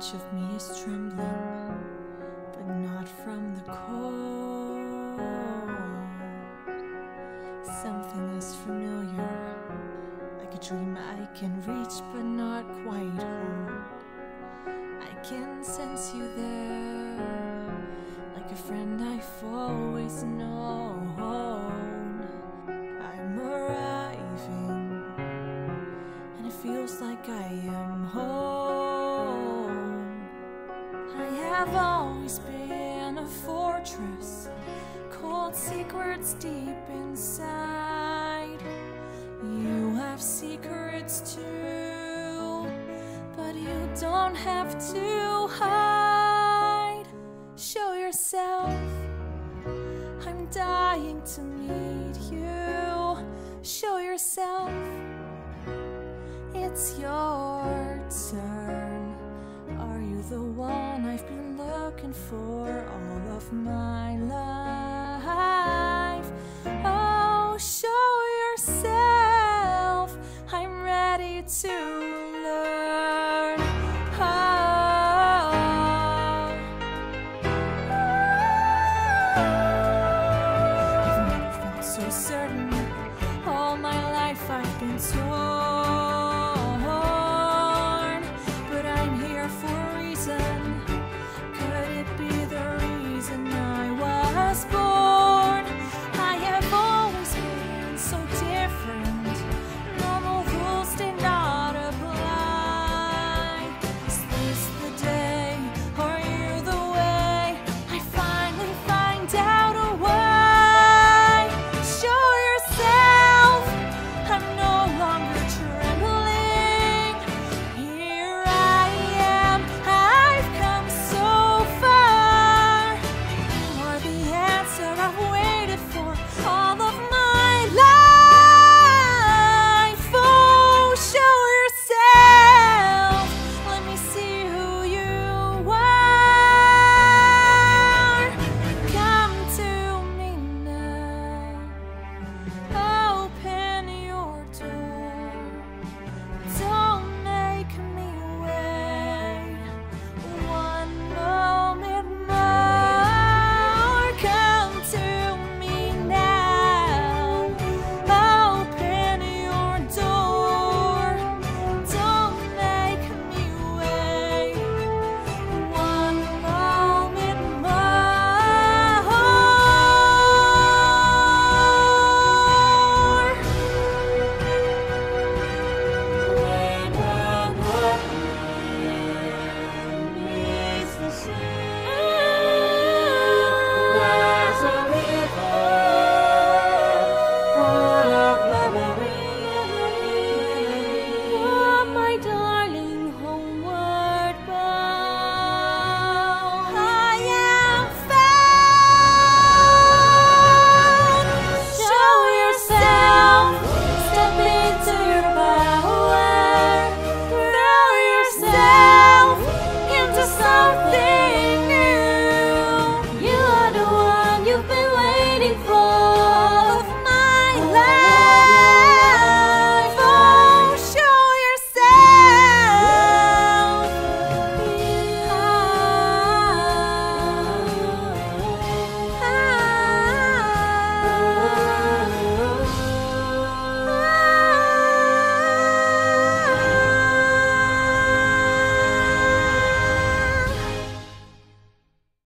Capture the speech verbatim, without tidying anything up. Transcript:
inch of me is trembling, but not from the cold. Something is familiar, like a dream I can reach but not quite hold. I can sense you there, like a friend I've always known. I'm arriving, and it feels like I am home. I have always been a fortress, cold secrets deep inside. You have secrets too, but you don't have to hide. Show yourself, I'm dying to meet you. Show yourself, it's your turn. Are you the one I've been looking for all of my life? Oh, show yourself, I'm ready to learn. Oh, I've never felt so certain. All my life I've been told